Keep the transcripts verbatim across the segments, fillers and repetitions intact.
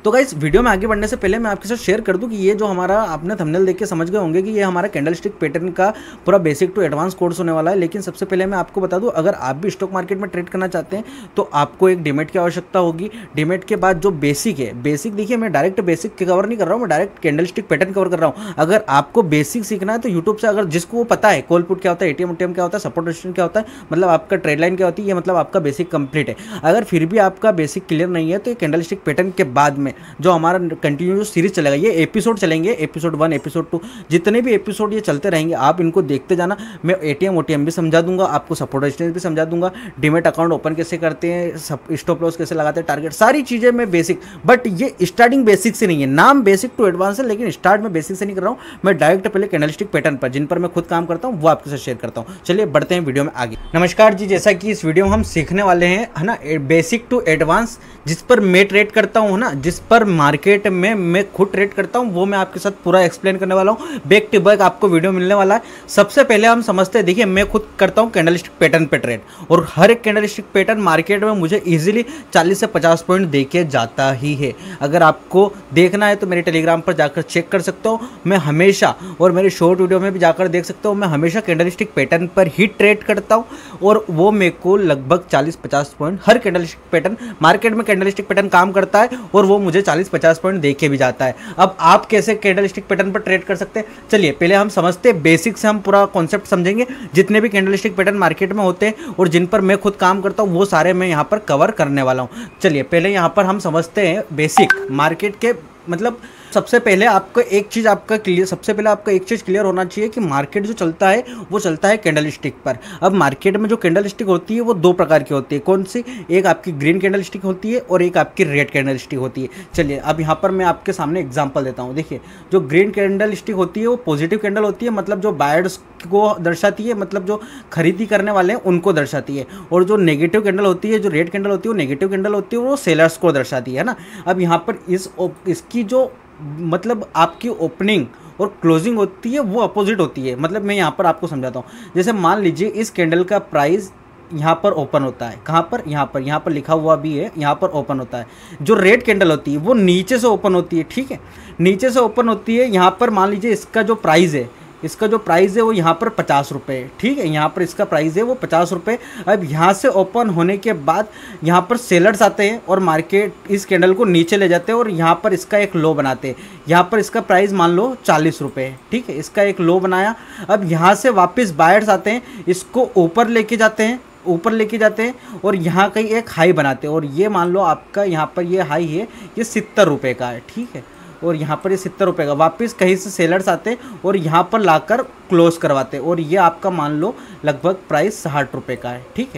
तो guys video में आगे बढ़ने से पहले मैं आपके साथ शेयर कर दूं कि ये जो हमारा आपने थंबनेल देख के समझ गए होंगे कि ये हमारा कैंडलस्टिक पैटर्न का पूरा बेसिक टू एडवांस कोर्स होने वाला है। लेकिन सबसे पहले मैं आपको बता दूं, अगर आप भी स्टॉक मार्केट में ट्रेड करना चाहते हैं तो आपको एक डीमेट की आवश्यकता होगी। डीमेट के बाद जो बेसिक है, बेसिक देखिए मैं डायरेक्ट बेसिक कवर नहीं कर रहा हूँ, मैं डायरेक्ट कैंडलस्टिक पैटर्न कवर कर रहा हूँ। अगर आपको बेसिक सीखना है तो यूट्यूब से, अगर जिसको वो पता है कॉल पुट क्या होता है, एटीएम उटीएम क्या होता है, सपोर्ट रेजिस्टेंस क्या होता है, मतलब आपका ट्रेड लाइन क्या होती है, ये मतलब आपका बेसिक कंप्लीट है। अगर फिर भी आपका बेसिक क्लियर नहीं है तो ये कैंडलस्टिक पैटर्न के बाद में जो हमारा कंटिन्यू सीरीज चलेगा, ये एपिसोड चलेंगे, एपिसोड वन एपिसोड टू, जितने भी एपिसोड ये चलते रहेंगे आप इनको देखते जाना। मैं एटीएम ओटीएम भी समझा दूंगा, आपको सपोर्ट रेजिस्टेंस भी समझा दूंगा, डीमेट अकाउंट ओपन कैसे करते हैं, स्टॉप लॉस कैसे लगाते हैं, टारगेट, सारी चीजें मैं बेसिक। बट ये स्टार्टिंग बेसिक से नहीं है, नाम बेसिक टू एडवांस है, लेकिन स्टार्ट में बेसिक से नहीं कर रहा हूँ मैं, डायरेक्ट पहले कैंडलस्टिक पैटर्न पर जिन पर मैं खुद काम करता हूँ वो आपके साथ शेयर करता हूँ। चलिए बढ़ते हैं वीडियो में आगे। नमस्कार जी, जैसा कि इस वीडियो में हम सीखने वाले हैं है ना, बेसिक टू एडवांस, जिस पर मैं ट्रेड करता हूँ ना, जिस पर मार्केट में मैं खुद ट्रेड करता हूँ, वो मैं आपके साथ पूरा एक्सप्लेन करने वाला हूँ। बैक टू बैक आपको वीडियो मिलने वाला है। सबसे पहले हम समझते हैं, देखिए मैं खुद करता हूँ कैंडलस्टिक पैटर्न पे ट्रेड, और हर एक कैंडलस्टिक पैटर्न मार्केट में मुझे इजीली चालीस से पचास पॉइंट देके जाता ही है। अगर आपको देखना है तो मेरे टेलीग्राम पर जाकर चेक कर सकते हो, मैं हमेशा, और मेरे शॉर्ट वीडियो में भी जाकर देख सकते हो, मैं हमेशा कैंडलस्टिक पैटर्न पर ही ट्रेड करता हूँ, और वो मेरे को लगभग चालीस पचास पॉइंट हर कैंडलस्टिक पैटर्न, मार्केट में कैंडलस्टिक पैटर्न काम करता है और वो मुझे चालीस पचास पॉइंट देके भी जाता है। अब आप कैसे कैंडलस्टिक पैटर्न पर ट्रेड कर सकते हैं, चलिए पहले हम समझते हैं, बेसिक से हम पूरा कॉन्सेप्ट समझेंगे। जितने भी कैंडलस्टिक पैटर्न मार्केट में होते हैं और जिन पर मैं खुद काम करता हूं वो सारे मैं यहां पर कवर करने वाला हूं। चलिए पहले यहां पर हम समझते हैं बेसिक मार्केट के, मतलब सबसे पहले आपको एक चीज़ आपका क्लियर सबसे पहले आपका एक चीज़ क्लियर होना चाहिए कि मार्केट जो चलता है वो चलता है कैंडलस्टिक पर। अब मार्केट में जो कैंडलस्टिक होती है वो दो प्रकार की होती है। कौन सी? एक आपकी ग्रीन कैंडलस्टिक होती है और एक आपकी रेड कैंडलस्टिक होती है। चलिए अब यहाँ पर मैं आपके सामने एग्जांपल देता हूँ। देखिए जो ग्रीन कैंडलस्टिक होती है वो पॉजिटिव कैंडल होती है, मतलब जो बायर्स को दर्शाती है, मतलब जो खरीदी करने वाले हैं उनको दर्शाती है। और जो नेगेटिव कैंडल होती है, जो रेड कैंडल होती है, वो नेगेटिव कैंडल होती है, वो सेलर्स को दर्शाती है ना। अब यहाँ पर इस इसकी जो मतलब आपकी ओपनिंग और क्लोजिंग होती है वो अपोजिट होती है। मतलब मैं यहाँ पर आपको समझाता हूँ। जैसे मान लीजिए इस कैंडल का प्राइस यहाँ पर ओपन होता है, कहाँ पर? यहाँ पर, यहाँ पर लिखा हुआ भी है, यहाँ पर ओपन होता है। जो रेड कैंडल होती है वो नीचे से ओपन होती है, ठीक है, नीचे से ओपन होती है। यहाँ पर मान लीजिए इसका जो प्राइस है, इसका जो प्राइस है वो यहाँ पर पचास रुपये, ठीक है, यहाँ पर इसका प्राइस है वो पचास रुपये। अब यहाँ से ओपन होने के बाद यहाँ पर सेलर्स आते हैं और मार्केट इस कैंडल को नीचे ले जाते हैं और यहाँ पर इसका एक लो बनाते हैं। यहाँ पर इसका प्राइस मान लो चालीस रुपये, ठीक है, इसका एक लो बनाया। अब यहाँ से वापस बायर्स आते हैं, इसको ऊपर लेके जाते हैं, ऊपर लेके जाते हैं और यहाँ कहीं एक हाई बनाते हैं। और ये मान लो आपका यहाँ पर ये हाई है, ये सत्तर रुपये का है, ठीक है, और यहाँ पर ये सत्तर रुपये का। वापस कहीं से सेलर्स आते हैं और यहाँ पर लाकर क्लोज करवाते हैं और ये आपका मान लो लगभग प्राइस साठ रुपये का है, ठीक है।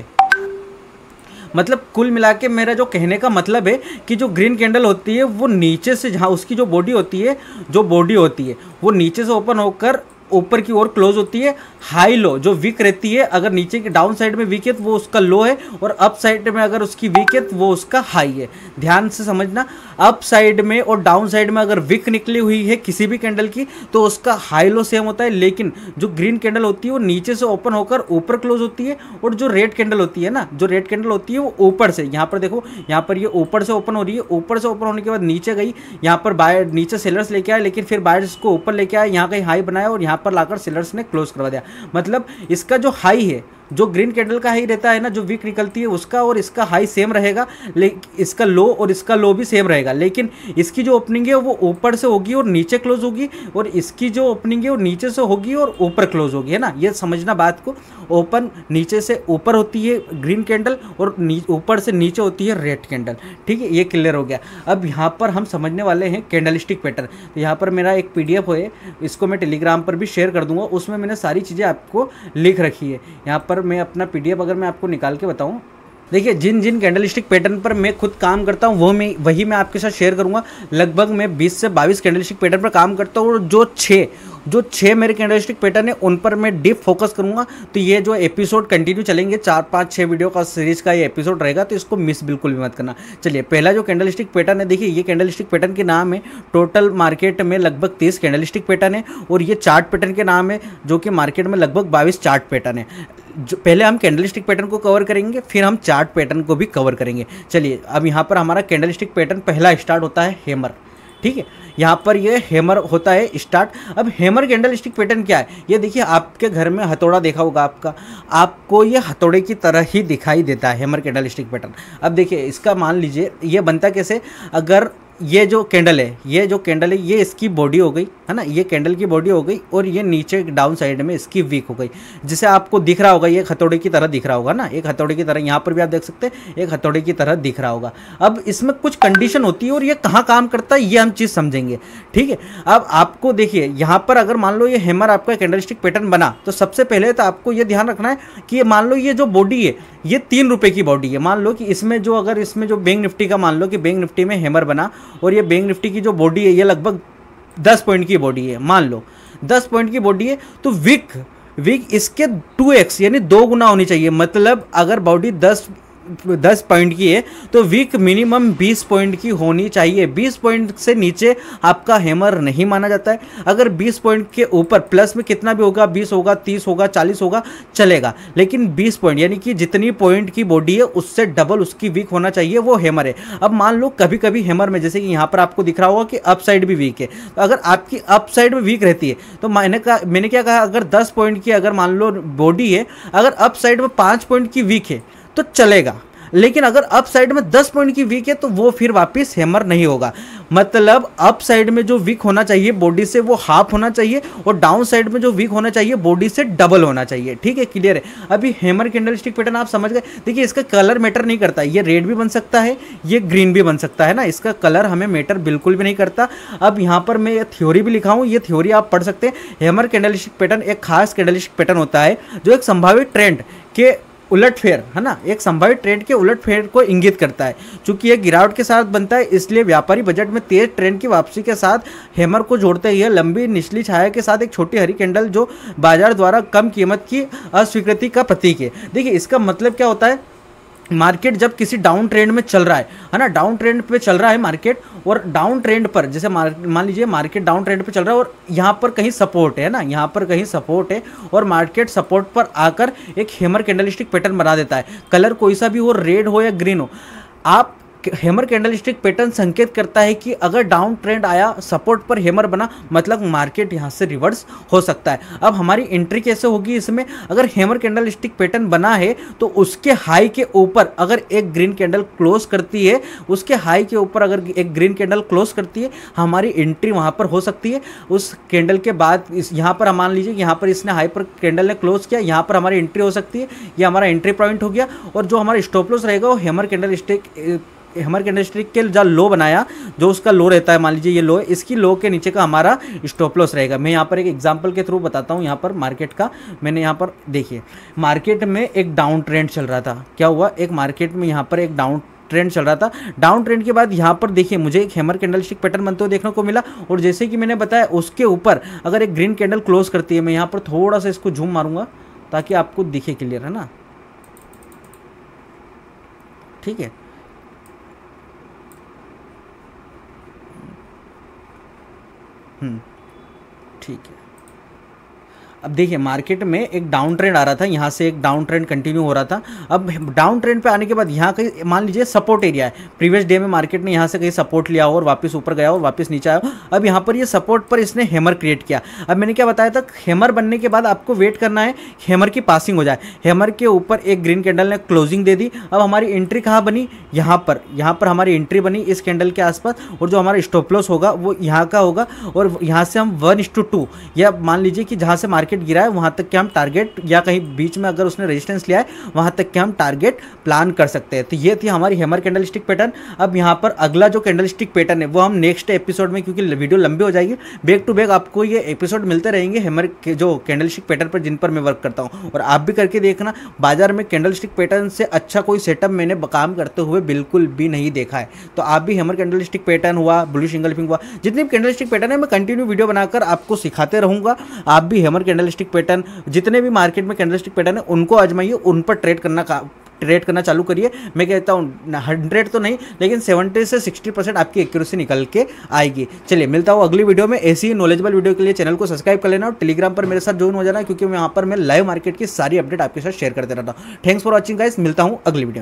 मतलब कुल मिला के मेरा जो कहने का मतलब है कि जो ग्रीन कैंडल होती है वो नीचे से, जहाँ उसकी जो बॉडी होती है, जो बॉडी होती है वो नीचे से ओपन होकर ऊपर की ओर क्लोज होती है। हाई लो जो वीक रहती है, अगर नीचे की डाउन साइड में वीक है तो वो उसका लो है, और अप साइड में अगर उसकी वीक है तो वो उसका हाई है। ध्यान से समझना, अप साइड में और डाउन साइड में अगर वीक निकली हुई है किसी भी कैंडल की तो उसका हाई लो सेम होता है। लेकिन जो ग्रीन कैंडल होती है वो नीचे से ओपन होकर ऊपर क्लोज होती है, और जो रेड कैंडल होती है ना, जो रेड कैंडल होती है वो ऊपर से, यहाँ पर देखो, यहाँ पर ये ऊपर से ओपन हो रही है, ऊपर से ओपन होने के बाद नीचे गई, यहाँ पर बायर नीचे सेलर्स लेके आए, लेकिन फिर बायर्स को ऊपर लेके आए, यहाँ कहीं हाई बनाया और यहाँ पर लाकर सेलर्स ने क्लोज करवा दिया। मतलब इसका जो हाई है, जो ग्रीन कैंडल का हाई रहता है ना, जो वीक निकलती है उसका और इसका हाई सेम रहेगा, लेकिन इसका लो और इसका लो भी सेम रहेगा। लेकिन इसकी जो ओपनिंग है वो ऊपर से होगी और नीचे क्लोज होगी, और इसकी जो ओपनिंग है वो नीचे से होगी और ऊपर क्लोज होगी, है ना। ये समझना बात को, ओपन नीचे से ऊपर होती है ग्रीन कैंडल और ऊपर से नीचे होती है रेड कैंडल, ठीक है, ये क्लियर हो गया। अब यहाँ पर हम समझने वाले हैं कैंडलस्टिक पैटर्न। तो यहाँ पर मेरा एक पीडीएफ है, इसको मैं टेलीग्राम पर भी शेयर कर दूंगा, उसमें मैंने सारी चीज़ें आपको लिख रखी है। यहाँ पर मैं अपना पीडीएफ अगर मैं आपको निकाल के बताऊं, देखिए जिन जिन कैंडलस्टिक पैटर्न पर मैं खुद काम करता हूं वो मैं वही मैं आपके साथ शेयर करूंगा। लगभग मैं बीस से बाईस कैंडलस्टिक पैटर्न पर काम करता हूं, और जो छः जो छः मेरे कैंडलस्टिक पैटर्न है उन पर मैं डीप फोकस करूंगा। तो ये जो एपिसोड कंटिन्यू चलेंगे, चार पाँच छः वीडियो का सीरीज का ये एपिसोड रहेगा, तो इसको मिस बिल्कुल भी मत करना। चलिए पहला जो कैंडलस्टिक पैटर्न है, देखिए ये कैंडलस्टिक पैटर्न के नाम है, टोटल मार्केट में लगभग तीस कैंडलस्टिक पैटर्न है, और ये चार्ट पैटर्न के नाम है जो कि मार्केट में लगभग बाईस चार्ट पैटर्न है। जो पहले हम कैंडल स्टिक पैटर्न को कवर करेंगे, फिर हम चार्ट पैटर्न को भी कवर करेंगे। चलिए अब यहाँ पर हमारा कैंडल स्टिक पैटर्न पहला स्टार्ट होता है हैमर, ठीक है, यहाँ पर ये हैमर होता है स्टार्ट। अब हैमर कैंडल स्टिक पैटर्न क्या है, ये देखिए आपके घर में हथौड़ा देखा होगा आपका, आपको ये हथौड़े की तरह ही दिखाई देता है हैमर कैंडल स्टिक पैटर्न। अब देखिए इसका मान लीजिए ये बनता कैसे, अगर ये जो कैंडल है, ये जो कैंडल है ये इसकी बॉडी हो गई है ना, ये कैंडल की बॉडी हो गई और ये नीचे डाउन साइड में इसकी वीक हो गई, जिसे आपको दिख रहा होगा, ये हथौड़े की तरह दिख रहा होगा ना, एक हथौड़े की तरह, यहाँ पर भी आप देख सकते हैं एक हथौड़े की तरह दिख रहा होगा। अब इसमें कुछ कंडीशन होती है और ये कहाँ काम करता है ये हम चीज़ समझेंगे, ठीक है। अब आपको देखिए यहाँ पर अगर मान लो ये हैमर आपका कैंडल स्टिक पैटर्न बना, तो सबसे पहले तो आपको ये ध्यान रखना है कि ये मान लो ये जो बॉडी है ये तीन रुपए की बॉडी है। मान लो कि इसमें जो अगर इसमें जो बैंक निफ्टी का मान लो कि बैंक निफ्टी में हैमर बना और ये बैंक निफ्टी की जो बॉडी है ये लगभग दस पॉइंट की बॉडी है, मान लो दस पॉइंट की बॉडी है, तो विक विक इसके टू एक्स यानी दो गुना होनी चाहिए। मतलब अगर बॉडी दस दस पॉइंट की है तो वीक मिनिमम बीस पॉइंट की होनी चाहिए। बीस पॉइंट से नीचे आपका हैमर नहीं माना जाता है। अगर बीस पॉइंट के ऊपर प्लस में कितना भी होगा, बीस होगा, तीस होगा, चालीस होगा, चलेगा, लेकिन बीस पॉइंट यानी कि जितनी पॉइंट की बॉडी है उससे डबल उसकी वीक होना चाहिए, वो हैमर है। अब मान लो कभी कभी हैमर में जैसे कि यहाँ पर आपको दिख रहा होगा कि अप साइड भी वीक है, तो अगर आपकी अप साइड में वीक रहती है तो मैंने कहा मैंने क्या कहा, अगर दस पॉइंट की अगर मान लो बॉडी है, अगर अप साइड में पाँच पॉइंट की वीक है तो चलेगा, लेकिन अगर अप साइड में दस पॉइंट की वीक है तो वो फिर वापस हैमर नहीं होगा। मतलब अप साइड में जो वीक होना चाहिए बॉडी से वो हाफ होना चाहिए और डाउन साइड में जो वीक होना चाहिए बॉडी से डबल होना चाहिए, ठीक है, क्लियर है। अभी हैमर कैंडल स्टिक पैटर्न आप समझ गए। देखिए इसका कलर मैटर नहीं करता, ये रेड भी बन सकता है, ये ग्रीन भी बन सकता है ना, इसका कलर हमें मैटर बिल्कुल भी नहीं करता। अब यहाँ पर मैं थ्योरी भी लिखा हूँ, ये थ्योरी आप पढ़ सकते हैं। हैमर कैंडल स्टिक पैटर्न एक खास कैंडल स्टिक पैटर्न होता है जो एक संभावित ट्रेंड के उलटफेर है ना, एक संभावित ट्रेंड के उलटफेर को इंगित करता है। चूंकि यह गिरावट के साथ बनता है इसलिए व्यापारी बजट में तेज ट्रेंड की वापसी के साथ हैमर को जोड़ते हैं। लंबी निचली छाया के साथ एक छोटी हरी कैंडल जो बाजार द्वारा कम कीमत की अस्वीकृति का प्रतीक है। देखिए इसका मतलब क्या होता है, मार्केट जब किसी डाउन ट्रेंड में चल रहा है है ना, डाउन ट्रेंड पे चल रहा है मार्केट, और डाउन ट्रेंड पर जैसे मान लीजिए मार्केट डाउन ट्रेंड पे चल रहा है और यहाँ पर कहीं सपोर्ट है ना, यहाँ पर कहीं सपोर्ट है और मार्केट सपोर्ट पर आकर एक हैमर कैंडल स्टिक पैटर्न बना देता है। कलर कोई सा भी हो, रेड हो या ग्रीन हो, आप हैमर कैंडल स्टिक पैटर्न संकेत करता है कि अगर डाउन ट्रेंड आया, सपोर्ट पर हैमर बना, मतलब मार्केट यहां से रिवर्स हो सकता है। अब हमारी एंट्री कैसे होगी इसमें, अगर हैमर कैंडल स्टिक पैटर्न बना है तो उसके हाई के ऊपर अगर एक ग्रीन कैंडल क्लोज करती है, उसके हाई के ऊपर अगर एक ग्रीन कैंडल क्लोज करती है, हमारी एंट्री वहां पर हो सकती है। उस कैंडल के बाद इस यहाँ पर हम मान लीजिए यहाँ पर इसने हाई पर कैंडल ने क्लोज किया, यहाँ पर हमारी एंट्री हो सकती है, ये हमारा एंट्री पॉइंट हो गया। और जो हमारा स्टॉप लॉस रहेगा वो hammer candle stick hammer candle stick के जो लो बनाया, जो उसका लो रहता है, मान लीजिए ये लो है, इसकी लो के नीचे का हमारा स्टॉप लॉस रहेगा। मैं यहाँ पर एक एग्जांपल के थ्रू बताता हूँ। यहाँ पर मार्केट का मैंने यहाँ पर देखिए, मार्केट में एक डाउन ट्रेंड चल रहा था। क्या हुआ, एक मार्केट में यहाँ पर एक डाउन ट्रेंड चल रहा था। डाउन ट्रेंड के बाद यहाँ पर देखिए मुझे एक हैमर कैंडल स्टिक पैटर्न बनते हुए देखने को मिला, और जैसे कि मैंने बताया उसके ऊपर अगर एक ग्रीन कैंडल क्लोज करती है, मैं यहाँ पर थोड़ा सा इसको झूम मारूंगा ताकि आपको दिखे क्लियर, है ना, ठीक है। हम्म ठीक है। अब देखिए मार्केट में एक डाउन ट्रेंड आ रहा था, यहाँ से एक डाउन ट्रेंड कंटिन्यू हो रहा था। अब डाउन ट्रेंड पे आने के बाद यहाँ कहीं मान लीजिए सपोर्ट एरिया है, प्रीवियस डे में मार्केट ने यहाँ से कहीं सपोर्ट लिया और वापस ऊपर गया और वापस नीचे आया। अब यहाँ पर ये सपोर्ट पर इसने हैमर क्रिएट किया। अब मैंने क्या बताया था, हैमर बनने के बाद आपको वेट करना है हैमर की पासिंग हो जाए। हैमर के ऊपर एक ग्रीन कैंडल ने क्लोजिंग दे दी। अब हमारी एंट्री कहाँ बनी, यहाँ पर यहाँ पर हमारी एंट्री बनी इस कैंडल के आसपास, और जो हमारा स्टॉप लॉस होगा वो यहाँ का होगा। और यहाँ से हम वन इस टू टू या मान लीजिए कि जहाँ से मार्केट गिरा है वहाँ तक के हम टारगेट, या कहीं बीच में अगर उसने रेजिस्टेंस लिया है वहाँ तक के हम टारगेट प्लान कर सकते हैं। तो ये थी हमारी हैमर कैंडल स्टिक पैटर्न। अब यहाँ पर अगला जो कैंडल स्टिक पैटर्न है वो हम नेक्स्ट एपिसोड में, क्योंकि वीडियो लंबी हो जाएगी, बैक टू बैक आपको ये एपिसोड मिलते रहेंगे हैमर के जो कैंडल स्टिक पैटर्न पर जिन पर मैं वर्क करता हूँ। और आप भी करके देखना, बाजार में कैंडल स्टिक पैटर्न से अच्छा कोई सेटअप मैंने काम करते हुए बिल्कुल भी नहीं देखा है। तो आप भी हैमर कैंडल स्टिक पैटर्न हुआ, बुलिश इंगल्फिंग हुआ, जितनी भी कैंडल स्टिक पैटर्न है मैं कंटिन्यू वीडियो बनाकर आपको सिखाते रहूँगा। आप भी हैमर कैंडल स्टिक पैटर्न, जितने भी मार्केट में कैंडल स्टिक पैटर्न है उनको आजमाइए, उन पर ट्रेड करना का ट्रेड करना चालू करिए। मैं कहता हूँ हंड्रेड तो नहीं, लेकिन सेवेंटी से सिक्सटी परसेंट आपकी एक्यूरेसी निकल के आएगी। चलिए मिलता हूँ अगली वीडियो में। ऐसी ही नॉलेजेबल वीडियो के लिए चैनल को सब्सक्राइब कर लेना और टेलीग्राम पर मेरे साथ ज्वाइन हो जाना, क्योंकि मैं यहाँ पर मैं लाइव मार्केट की सारी अपडेट आपके साथ शेयर करते रहता हूँ। थैंक्स फॉर वॉचिंग गाइस, मिलता हूँ अगली वीडियो।